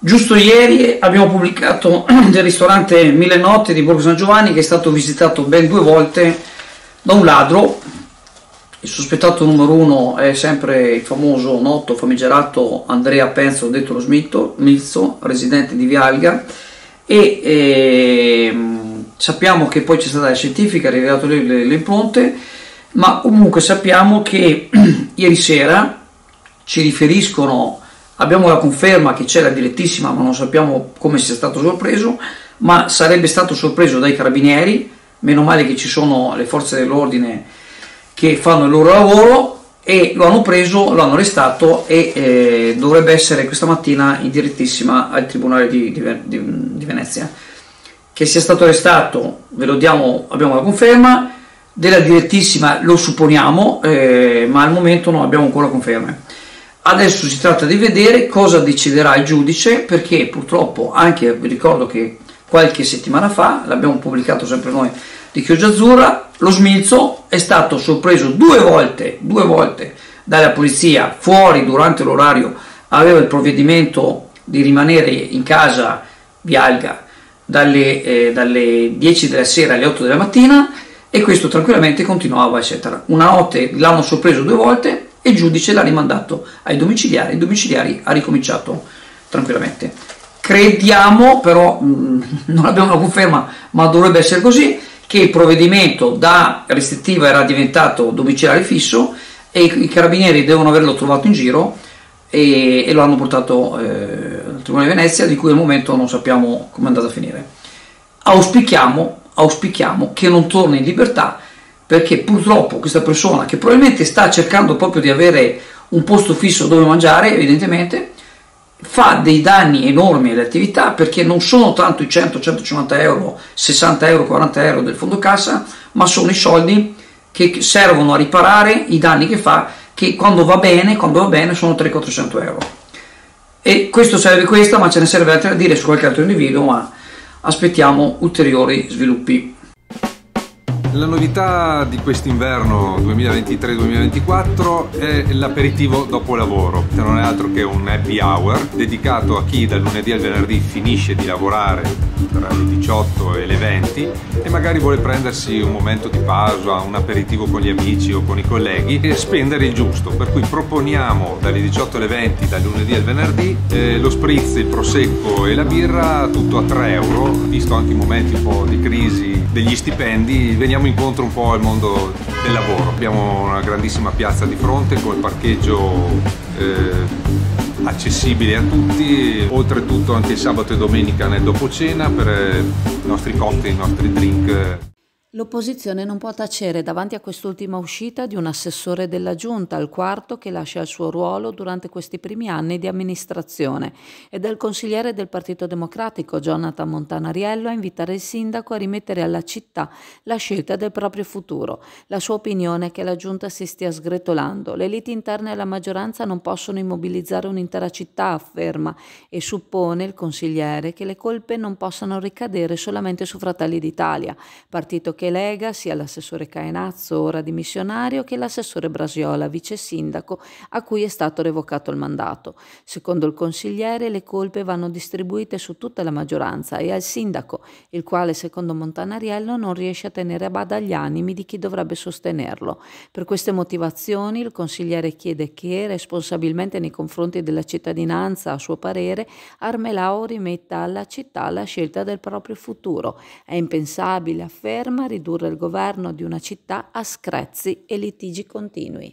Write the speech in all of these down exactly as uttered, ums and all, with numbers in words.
Giusto ieri abbiamo pubblicato del ristorante Mille Notti di Borgo San Giovanni, che è stato visitato ben due volte da un ladro. Il sospettato numero uno è sempre il famoso, noto, famigerato Andrea Penzo, detto lo Smito, Milzo, residente di Vialga, e eh, sappiamo che poi c'è stata la scientifica, ha rivelato le, le, le impronte, ma comunque sappiamo che ieri sera ci riferiscono. Abbiamo la conferma che c'è la direttissima, ma non sappiamo come sia stato sorpreso, ma sarebbe stato sorpreso dai carabinieri. Meno male che ci sono le forze dell'ordine che fanno il loro lavoro, e lo hanno preso, lo hanno arrestato, e eh, dovrebbe essere questa mattina in direttissima al Tribunale di, di, di, di Venezia. Che sia stato arrestato, ve lo diamo, abbiamo la conferma, della direttissima lo supponiamo, eh, ma al momento non abbiamo ancora conferme. Adesso si tratta di vedere cosa deciderà il giudice, perché purtroppo, anche vi ricordo che qualche settimana fa, l'abbiamo pubblicato sempre noi di Chioggia Azzurra, lo Smilzo è stato sorpreso due volte, due volte dalla polizia fuori durante l'orario, aveva il provvedimento di rimanere in casa Vialga dalle, eh, dalle dieci della sera alle otto della mattina, e questo tranquillamente continuava, eccetera. Una notte l'hanno sorpreso due volte e il giudice l'ha rimandato ai domiciliari, i domiciliari ha ricominciato tranquillamente. Crediamo, però mh, non abbiamo la conferma, ma dovrebbe essere così, che il provvedimento da restrittiva era diventato domiciliare fisso, e i, i carabinieri devono averlo trovato in giro e, e lo hanno portato eh, al Tribunale di Venezia, di cui al momento non sappiamo come è andata a finire. Auspichiamo, auspichiamo che non torni in libertà, perché purtroppo questa persona, che probabilmente sta cercando proprio di avere un posto fisso dove mangiare, evidentemente, fa dei danni enormi alle attività, perché non sono tanto i cento, centocinquanta euro, sessanta euro, quaranta euro del fondo cassa, ma sono i soldi che servono a riparare i danni che fa, che quando va bene, quando va bene sono trecento quattrocento euro. E questo serve questa, ma ce ne serve altre da dire su qualche altro individuo, ma aspettiamo ulteriori sviluppi. La novità di quest'inverno duemilaventitré duemilaventiquattro è l'aperitivo dopo lavoro, che non è altro che un happy hour dedicato a chi dal lunedì al venerdì finisce di lavorare tra le diciotto e le venti e magari vuole prendersi un momento di pausa, un aperitivo con gli amici o con i colleghi e spendere il giusto, per cui proponiamo dalle diciotto alle venti, dal lunedì al venerdì, eh, lo spritz, il prosecco e la birra tutto a tre euro, visto anche i momenti un po' di crisi degli stipendi, veniamo incontro un po' al mondo del lavoro. Abbiamo una grandissima piazza di fronte con il parcheggio eh, accessibile a tutti, oltretutto anche sabato e domenica nel dopo cena per i nostri cocktail, i nostri drink. L'opposizione non può tacere davanti a quest'ultima uscita di un assessore della Giunta, il quarto che lascia il suo ruolo durante questi primi anni di amministrazione, e del consigliere del Partito Democratico Jonathan Montanariello a invitare il sindaco a rimettere alla città la scelta del proprio futuro. La sua opinione è che la Giunta si stia sgretolando. Le liti interne alla maggioranza non possono immobilizzare un'intera città, afferma, e suppone il consigliere che le colpe non possano ricadere solamente su Fratelli d'Italia, partito che lega sia l'assessore Caenazzo, ora dimissionario, che l'assessore Brasiola, vice sindaco, a cui è stato revocato il mandato. Secondo il consigliere, le colpe vanno distribuite su tutta la maggioranza e al sindaco, il quale, secondo Montanariello, non riesce a tenere a bada gli animi di chi dovrebbe sostenerlo. Per queste motivazioni, il consigliere chiede che, responsabilmente nei confronti della cittadinanza, a suo parere, Armelao rimetta alla città la scelta del proprio futuro. È impensabile, afferma, ridurre il governo di una città a screzi e litigi continui.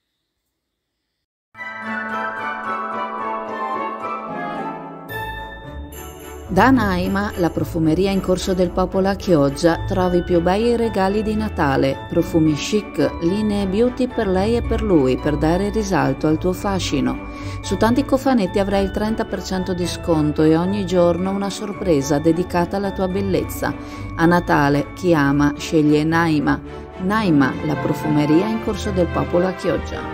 Da Naima, la profumeria in Corso del Popolo a Chioggia, trovi i più bei regali di Natale, profumi chic, linee beauty per lei e per lui, per dare risalto al tuo fascino. Su tanti cofanetti avrai il trenta per cento di sconto e ogni giorno una sorpresa dedicata alla tua bellezza. A Natale chi ama sceglie Naima. Naima, la profumeria in Corso del Popolo a Chioggia.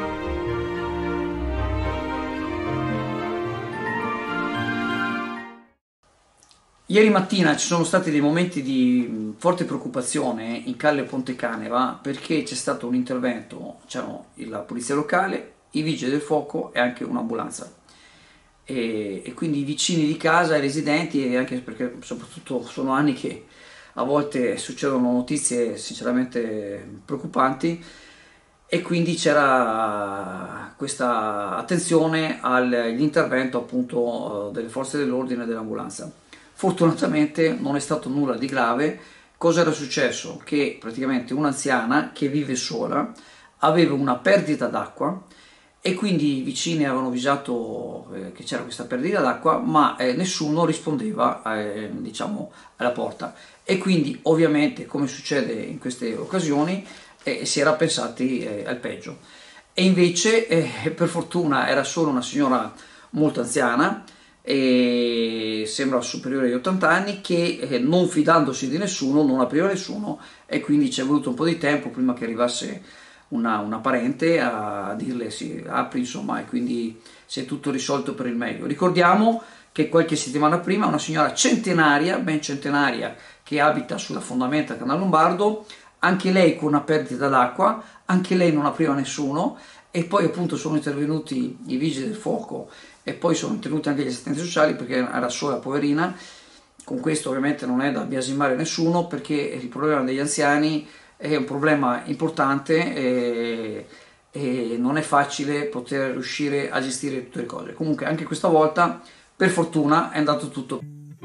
Ieri mattina ci sono stati dei momenti di forte preoccupazione in Calle Ponte Caneva, perché c'è stato un intervento, c'erano la polizia locale, i vigili del fuoco e anche un'ambulanza. e, e quindi i vicini di casa, i residenti, e anche perché soprattutto sono anni che a volte succedono notizie sinceramente preoccupanti, e quindi c'era questa attenzione all'intervento appunto delle forze dell'ordine e dell'ambulanza. Fortunatamente non è stato nulla di grave. Cosa era successo? Che praticamente un'anziana che vive sola aveva una perdita d'acqua, e quindi i vicini avevano avvisato eh, che c'era questa perdita d'acqua, ma eh, nessuno rispondeva eh, diciamo, alla porta, e quindi ovviamente, come succede in queste occasioni, eh, si era pensati eh, al peggio. E invece eh, per fortuna era solo una signora molto anziana, e sembra superiore agli ottanta anni, che eh, non fidandosi di nessuno non apriva nessuno, e quindi ci è voluto un po' di tempo prima che arrivasse una, una parente a dirle sì, apri, insomma, e quindi si è tutto risolto per il meglio. Ricordiamo che qualche settimana prima una signora centenaria, ben centenaria, che abita sulla fondamenta Canal Lombardo, anche lei con una perdita d'acqua, anche lei non apriva nessuno, e poi appunto sono intervenuti i vigili del fuoco, e poi sono intervenuti anche gli assistenti sociali, perché era sola, poverina. Con questo ovviamente non è da biasimare nessuno, perché il problema degli anziani è un problema importante, e, e non è facile poter riuscire a gestire tutte le cose. Comunque anche questa volta per fortuna è andato tutto.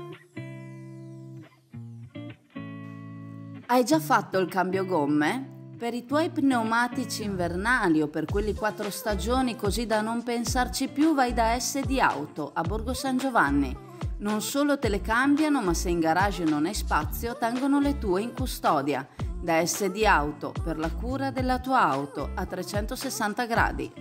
Hai già fatto il cambio gomme? Per i tuoi pneumatici invernali o per quelli quattro stagioni, così da non pensarci più, vai da S D Auto a Borgo San Giovanni. Non solo te le cambiano, ma se in garage non hai spazio, tengono le tue in custodia. Da S D Auto, per la cura della tua auto a trecentosessanta gradi.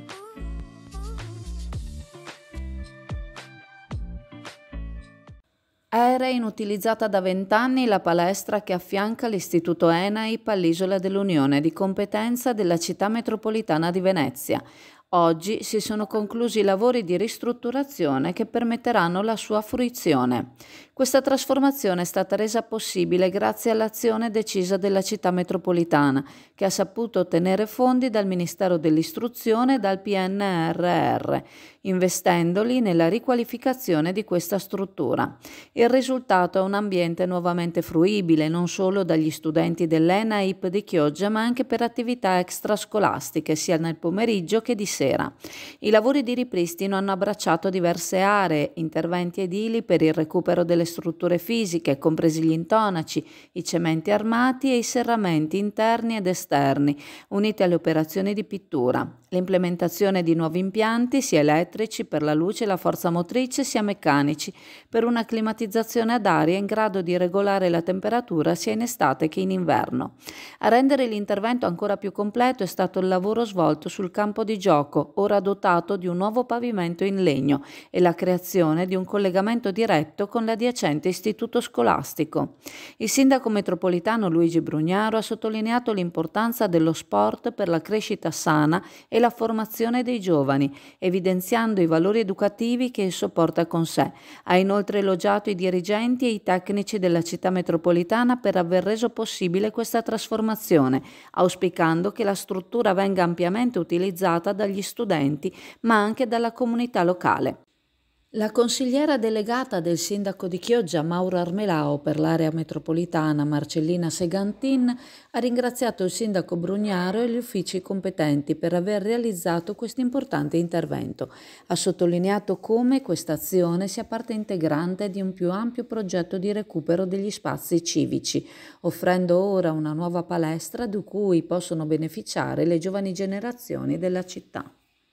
Era inutilizzata da vent'anni la palestra che affianca l'Istituto ENAIP all'Isola dell'Unione, di competenza della Città Metropolitana di Venezia. Oggi si sono conclusi i lavori di ristrutturazione che permetteranno la sua fruizione. Questa trasformazione è stata resa possibile grazie all'azione decisa della Città Metropolitana, che ha saputo ottenere fondi dal Ministero dell'Istruzione e dal P N R R, investendoli nella riqualificazione di questa struttura. Il risultato è un ambiente nuovamente fruibile non solo dagli studenti dell'ENAIP di Chioggia, ma anche per attività extrascolastiche sia nel pomeriggio che di sera. I lavori di ripristino hanno abbracciato diverse aree, interventi edili per il recupero delle strutture fisiche, compresi gli intonaci, i cementi armati e i serramenti interni ed esterni, uniti alle operazioni di pittura. L'implementazione di nuovi impianti, sia elettrici per la luce e la forza motrice, sia meccanici per una climatizzazione ad aria in grado di regolare la temperatura sia in estate che in inverno. A rendere l'intervento ancora più completo è stato il lavoro svolto sul campo di gioco, ora dotato di un nuovo pavimento in legno, e la creazione di un collegamento diretto con l'adiacente istituto scolastico. Il sindaco metropolitano Luigi Brugnaro ha sottolineato l'importanza dello sport per la crescita sana e la formazione dei giovani, evidenziando i valori educativi che esso porta con sé. Ha inoltre elogiato i dirigenti e i tecnici della città metropolitana per aver reso possibile questa trasformazione, auspicando che la struttura venga ampiamente utilizzata dagli studenti, ma anche dalla comunità locale. La consigliera delegata del sindaco di Chioggia, Mauro Armelao, per l'area metropolitana, Marcellina Segantin, ha ringraziato il sindaco Brugnaro e gli uffici competenti per aver realizzato questo importante intervento. Ha sottolineato come questa azione sia parte integrante di un più ampio progetto di recupero degli spazi civici, offrendo ora una nuova palestra di cui possono beneficiare le giovani generazioni della città.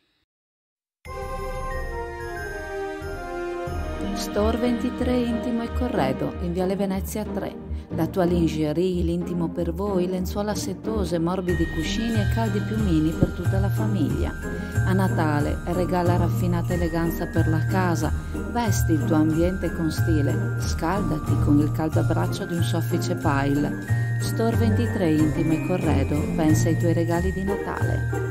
Store ventitré Intimo e Corredo, in Viale Venezia tre. La tua lingerie, l'intimo per voi, lenzuola settose, morbidi cuscini e caldi piumini per tutta la famiglia. A Natale regala raffinata eleganza per la casa, vesti il tuo ambiente con stile, scaldati con il caldo abbraccio di un soffice pile. Store ventitré Intimo e Corredo, pensa ai tuoi regali di Natale.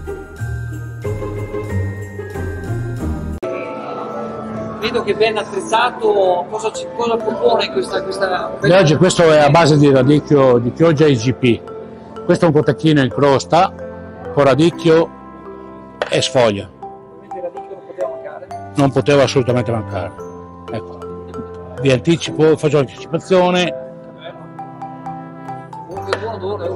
Vedo che è ben attrezzato. Cosa, ci, cosa propone questa, questa... Oggi questo è a base di radicchio di Chioggia I G P. Questo è un cotechino in crosta con radicchio e sfoglia. Il radicchio lo poteva mancare? non poteva assolutamente mancare. Ecco, vi anticipo, faccio l'anticipazione. Buon odore,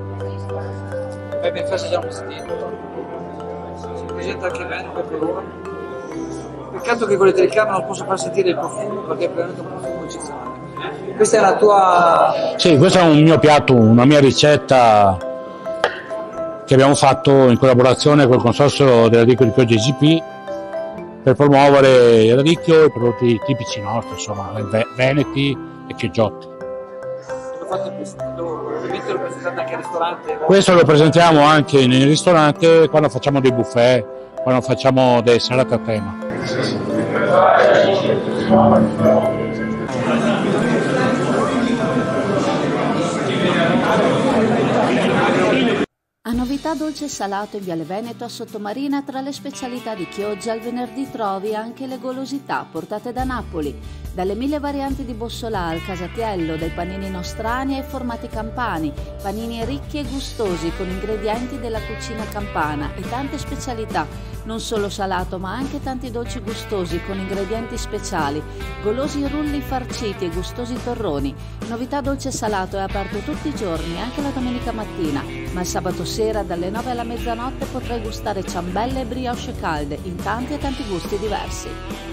Pepe Festa già un sentito, si presenta anche bene per loro. Peccato che con le telecamere non posso far sentire il profumo perché è veramente un profumo eccezionale. Questa è la tua... Sì, questo è un mio piatto, una mia ricetta che abbiamo fatto in collaborazione col consorzio del radicchio di Chioggia G P per promuovere il radicchio e i prodotti tipici nostri, insomma, veneti e chioggiotti. Ovviamente lo presentate anche al ristorante? Questo lo presentiamo anche nel ristorante quando facciamo dei buffet, quando facciamo delle serate a tema. A Novità Dolce e Salato in Viale Veneto a Sottomarina, tra le specialità di Chioggia, il venerdì trovi anche le golosità portate da Napoli, dalle mille varianti di bussolà al casatiello, dai panini nostrani ai formati campani, panini ricchi e gustosi con ingredienti della cucina campana e tante specialità, non solo salato ma anche tanti dolci gustosi con ingredienti speciali, golosi rulli farciti e gustosi torroni. Novità Dolce e Salato è aperto tutti i giorni, anche la domenica mattina, ma il sabato sera dalle nove alla mezzanotte potrai gustare ciambelle e brioche calde in tanti e tanti gusti diversi.